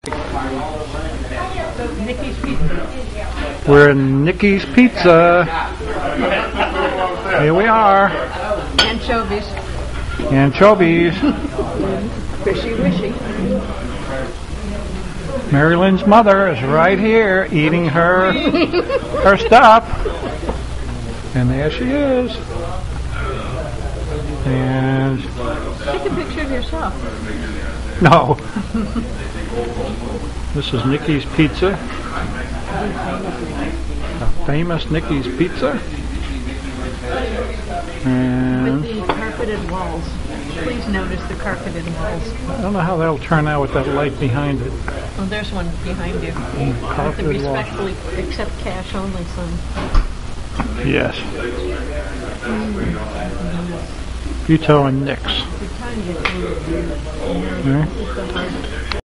Nikki's Pizza. We're in Nikki's Pizza. Here we are. Anchovies. Anchovies. Fishy wishy. Marilyn's mother is right here eating her stuff. And there she is. And Take a picture of yourself. no. This is Nikki's Pizza. A famous Nikki's Pizza. And With the carpeted walls. Please notice the carpeted walls. I don't know how that'll turn out with that light behind it. Oh, there's one behind you. You have to Carpeted wall. respectfully accept cash only, son. Yes. You telling Nix. You're trying to get through. Okay.